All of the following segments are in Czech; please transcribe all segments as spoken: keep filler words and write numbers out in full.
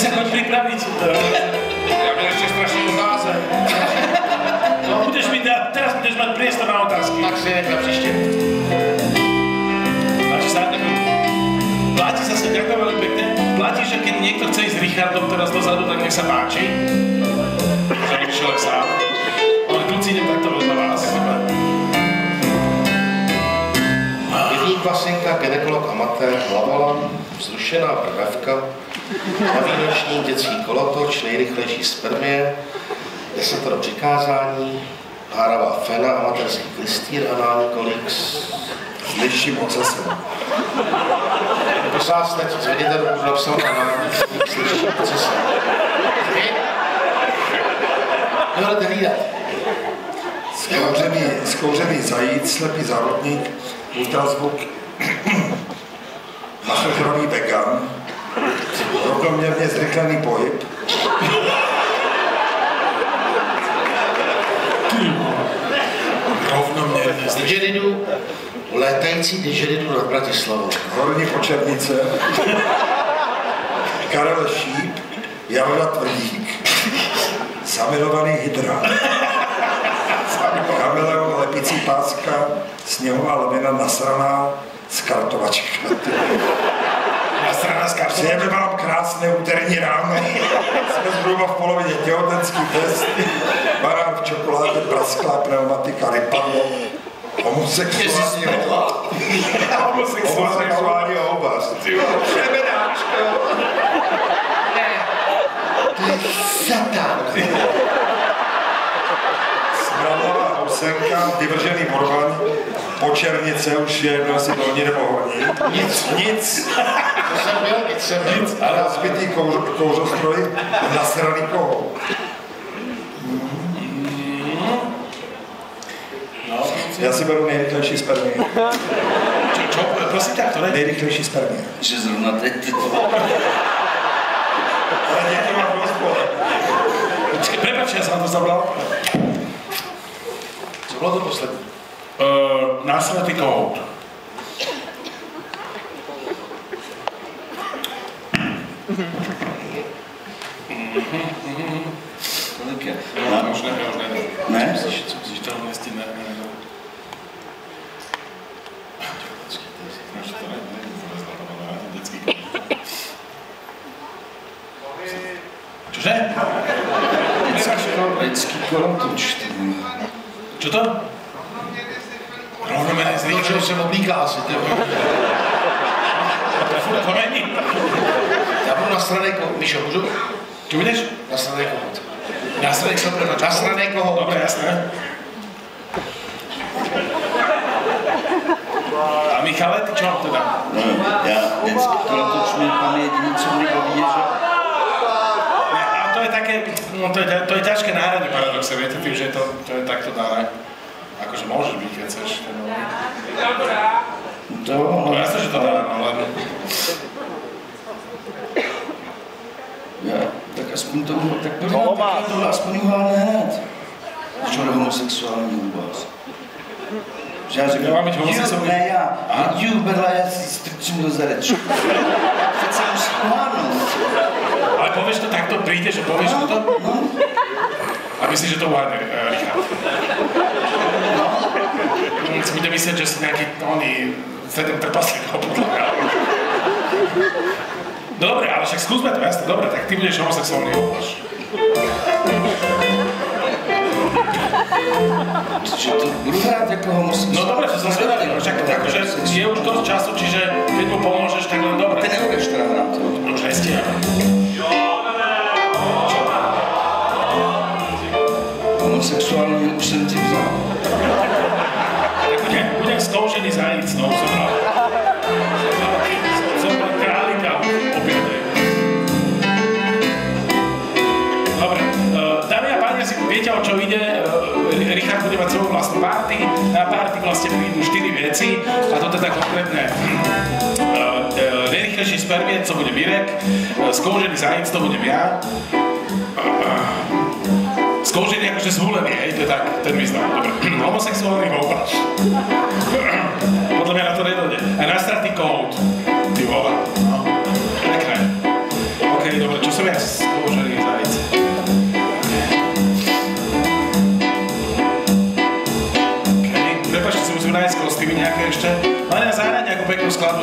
sa choď pripraviť. Ja mám ešte strašný otázek. No, budeš mi dať, teraz budeš mať priestor na otázky. Tak si nechám příště. Páči sa, platí sa sa, ďakujem veľmi pekne. Platí, že keď niekto chce ísť s Richardom teraz dozadu, tak nech sa páči. Že nech človek sám. Ale kluci, idem takto vedľa vás. Jední klasinka, gynekolog amatér, hlavala, vzrušená brvevka, noční dětský kolotoč, nejrychlejší spermie, desatero přikázání, háravá fena, amatérský klistýr, anální kolík s liším ocasem. Prosím vás, teď zvedněte ruku, napsal anální kolík s liším ocasem. Nebudete hlídat. Skouřený, skouřený zajíc, slepý závodník, ultrazvuk, masochrový vegan, rovnoměrně zrychlený pohyb, Rovnoměrně z didžeridu, létající didžeridu nad Bratislavou. horní početnice, Karel Šíp, Jarda Tvrdík, zamilovaný hydra, chameleon, lepící páska, sněhová lavina nasraná z kartovačka. Nasraná z kartovačka? Přejeme vám krásné úterní ráno. Jsme zhruba v polovině těhotenský test. Barán v čokoládě, prasklá pneumatika, rypadlo. Homosexuální Homosexuální oblast. Přebedáčko. Ne, to je satán. Smradlavá housenka, vyvržený morvan, počernice, už je jedno asi dolní nebo horní. Nic. Nic. To jsem byl, nic jsem byl. Nic. A rozbitý kouř, kouřostroj, nasraný kohout. Já si beru nejrychlejší spermie. Čo, čo, prosím ťa, ktoré? Nejrychlejší spermie. Že zrovna teď. Ale niekto mám rozpole. Počkej, prepáč, ja som to zabral. Co bylo to poslední? Uh, následný kohout. Kolik je? No, už ne, už ne. Ne? Musíš to umístit, ne, ne, ne. Čože? Lidský kolotoč. Čo to? Rovnoměrně Do zrychlený. čeho se oblíká asi, ty vole. To furt to není. Já budu nasranej kohout. Míšo, můžu? Čo budeš? Nasranej kohout. Následek som prepáč. Nasranej kohout. Dobre, jasné. A Michale, ty čo teda? No, já lidský kolotoč mě tam jediný, co mě baví, je, že Ne, a to je také, no to je, to je ťažké náhrady paradoxe, viete, tým, že to, to je takto dané. Akože môžeš byť, keď chceš. to... No jasné, že to dá, no len... Já, tak aspoň to, tak pojď no, tak tohle aspoň uhálne hned. Čo je homosexuální u vás? Že já řeknu, Já mám být homosexuální? ne já, Aha. ju, bedla, já si strčím do zarečku. Přece musí uhádnout. Ale povieš to takto, prídeš a povieš to? No, A myslíš, že to uhádne, Richard? no. Si bude myslieť, že si nejaký, oný, sedem trpaslíkov podľa. No dobre, ale však skúsme to, jasne, dobre, tak ty budeš homosexuálny oblaž. Že to budu hrát jako homosexuál. No dobre, že som zvedavý, však akože je už dosť času, čiže keď mu pomôžeš, tak len dobre. Ty nebudeš teda hrát to. No už nestiam. Homosexuální už jsem ti vzal. Tak budem, budem skoušený zajíc, no som rád. Som len králika obiadej. Dobre, dámy a páni, asi viete, o čo ide. Richard bude mať svoju vlastnú party. Na party vlastne prídu štyri veci. A to teda konkrétne najrýchlejší spermie, co bude Mirek. Skoušený zajíc, to budem ja. Skoušený akože zhulený, hej, to je tak, ten význam. Dobre, homosexuálny houbač. Podľa mňa na to nedojde. A nastratý kohout. Ty vole, no. Pekné. OK, dobre, čo som ja?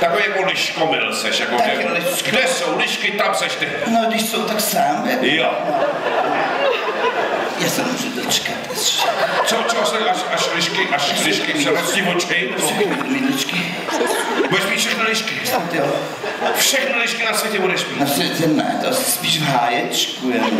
Takový jako liškomil seš, jako Tak kde, liško. kde jsou lišky, tam seš ty. No, když jsou tak sám, jako. Jo. Já se můžu dočkat. Co, čo se, až, až lišky, až lišky se rostí oči? Všechny lišky. Budeš mít všechny lišky. Jo. Všechny lišky na světě budeš mít. Na světě ne, to asi spíš v háječku jen.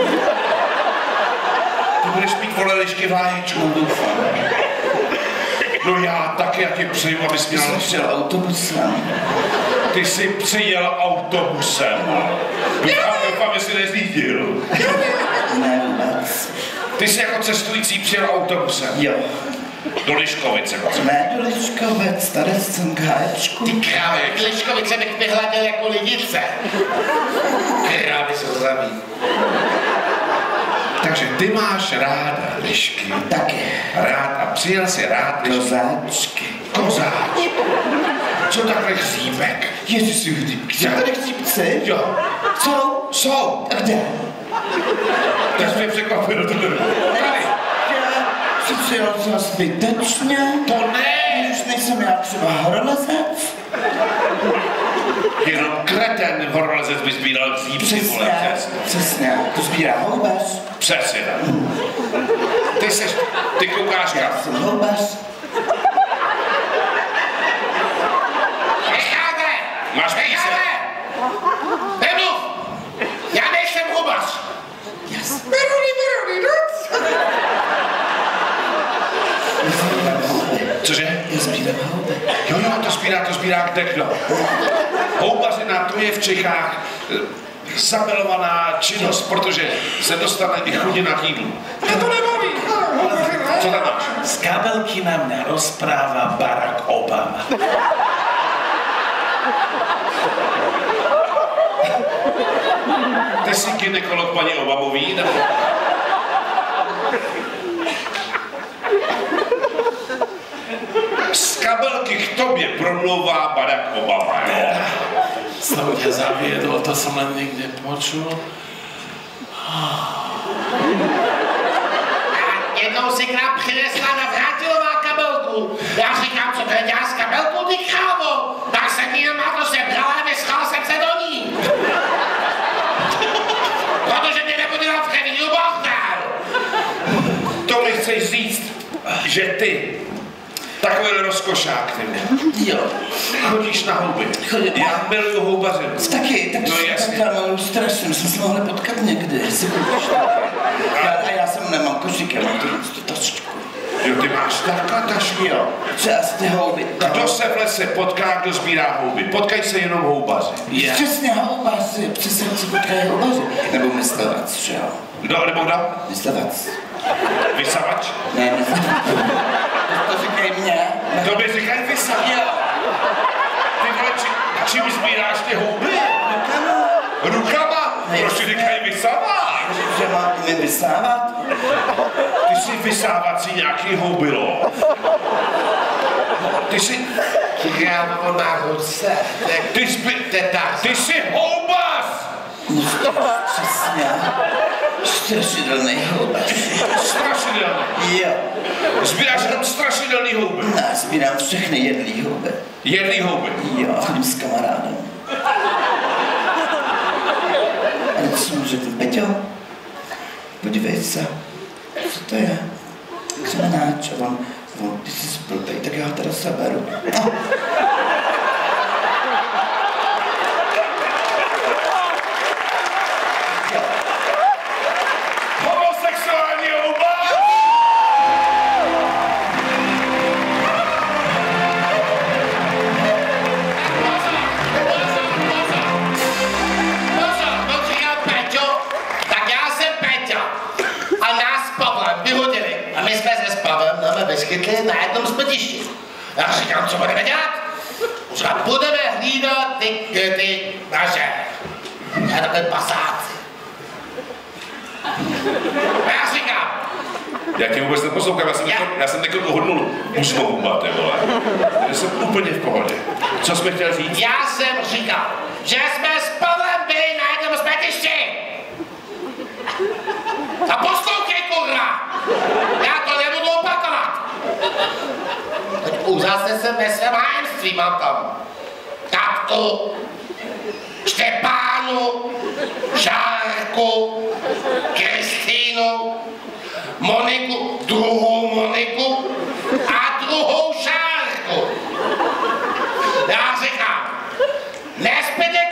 Ty budeš mít vole lišky v háječku. No, doufám. No já taky, já ti přeju, abys Ty měl... jsem přijel autobusem. Ty jsi přijel autobusem. Doufám, doufám, jestli nezlítil. Ne vůbec. Ty jsi jako cestující přijel autobusem. Jo. Do Liškovice. Ne do Liškovec, tady jsem k háječku. Ty krávě, k Liškovice bych vyhleděl jako lidice. Krávy jsou zdraví. Takže ty máš ráda lišky. Taky. Rád a přijel si rád lišky. Kozáčky. Kozáč. Co takhle chřípek? Ježiši, chřípky. Jsou tady chřípci? Jo. Jsou? Jsou. A kde? To jsi mě překvapil. Tady. Já jsi přijel třeba zbytečně. To ne. Už nejsem já třeba horolezec. Jenom kreten horolezec by sbíral chřípky, vole, Přesně, přesně. přesně. To sbírá houbař. Přesně. Ty seš, ty koukáš Já kam? jsem houbař. Richarde! Máš píse? Richarde! Nemluv! Já nejsem hubař! Jasně. Meruli, meruli, noc! Já sbírám houby. Cože? Já sbírám houby. Jo, jo, to sbírá, to sbírá kde kdo. Houbařina, to je v Čechách eh, zamilovaná činnost, protože se dostane i chudina k jídlu. Mě to nebaví. Co tam máš? Z kabelky na mňa rozpráva Barack Obama. Ty jsi gynekolog paní Obamový, nebo? Z kabelky k tobě promlouvá Barack Obama, jo? Som ťa zaviedol, to som len niekde počul. Jednou si k nám přinesla Navrátilová kabelku. Já říkám, co to je dělá s kabelkou, ty krávo? Tak jsem ji nemá to sebrala a vyschal jsem se do ní. Protože mě nebudila v Revíru Bohdal. To mi chceš říct, že ty, takovýhle rozkošák, ty mě, Jo. chodíš na houby. Chodím. Já miluju houbařinu. Taky, tak No no, jasně. tak mám strašně, my jsme se mohli potkat někdy, si koupíš já, a já jsem nemám košík, já mám tu, tu tašku. Jo, ty máš taková tašku. Jo, třeba z ty houby. Kdo se v lese potká, kdo sbírá houby? Potkají se jenom houbaři. Ja. Přesně houbaři, přesně se potkají houbaři. Nebo myslevac, že jo? Kdo nebo kdo? Myslevac. Vysavač? Ne, myslevac. To, to říkají mě. Ne. To by říkají vysavač. Jo. Ty vole, či, čím sbíráš ty houby? Rukama. Rukama? Proč ti říkají vysavač? Že mám mi vysávat? Ty jsi vysávací nějaký houbilo. Ty jsi... Krávo má ruce. Ty jsi... Teta. Ty jsi houbař! No, přesně. Strašidelný houbař. Strašidelný. Jo. Sbíráš jenom strašidelný houby. Já sbírám všechny jedlý houby. Jedný houby. Jo, chodím s kamarádem. Ale to jsem řekl, Peťo, podívej se, co to je? Křemenáč, a on, on, ty jsi blbej, tak já ho teda seberu. No. Homosexuální houba! Pozor, on říkal Peťo, tak já jsem Peťa. A nás s Pavlem vyhodili. A my jsme se s Pavlem nám vyskytli na jednom smetišti. Já říkám, co budeme dělat? Říkám, budeme hlídat ty, ty naše. Já takhle pasáci. A já říkám, Já tě vůbec neposlouchám, já jsem Já. teď, já jsem teď uhodnul mužskou houba, ty vole. Já jsem úplně v pohodě. Co jsme chtěl říct? já jsem říkal, že jsme s Pavlem byli na jednom smetišti. A poslouchej, kurva! Já to nebudu opakovat. Teď úžasně jsem ve svém hájemství, mám tam. Tak, Beátu, Štěpánu, Šárku, Kristýnu, Moniku, druhou Moniku a druhou Šárku. Já říkám, nespěte